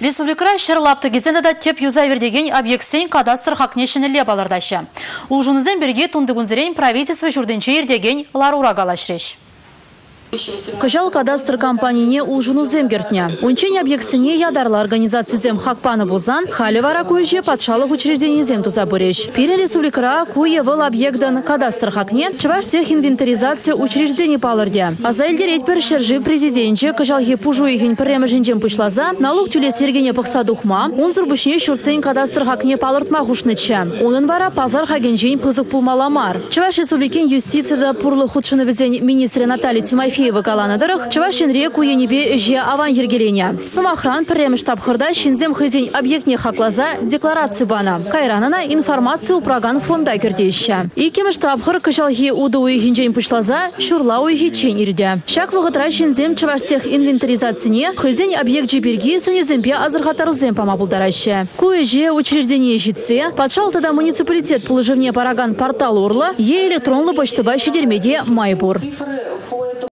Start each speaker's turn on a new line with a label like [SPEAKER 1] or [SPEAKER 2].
[SPEAKER 1] Республика шырлапты кезенді теп юза вердеген объектсен кадастр хакнешінілі балырдашы. Улжунызен берге тундығынзерен правительство жүрденче ердеген ларура галашреш.
[SPEAKER 2] Кажал кадастр компанияне улжуну земгертня. Унчень объектсене ядарлы организации зем хакпаны булзан, хали вара куеже патшалық учреждение зем тузабуреш. Пире республикара куе выл объектдан кадастр хакне, чываш тех инвентаризация учреждений палырдя. Азайлдереть пер шержи президентче, кажалхи пужу ихень премеженчем пышлаза, налог тюлес вергене пықса духма, он зурбышне шурцень кадастр хакне палыртма хушныча. Онын вара пазар хагенчень пызык пулмаламар. Чываш республикен юстицияда пурлы худшыны везень министре Натальи Тимофеевой Каланадырых, Чавашин реку енебе же аван ергеленя. Самохран прем штаб хырда шинзем хызень объектне хаклаза декларации бана. Кайранана информацию проган фонда кертеща. Икем штаб хыр качалхи уду ихинжень пушлаза, шурла уихичень ирдя. Шак вагатра шинзем чавашсех инвентаризацияне хызень объект жиберги санеземпе азырхатарузем помабулдараща. Куеже учреждение житсе, подшал тогда муниципалитет положивне параган портал урла, е электронлы почтовый щедермеде майбур.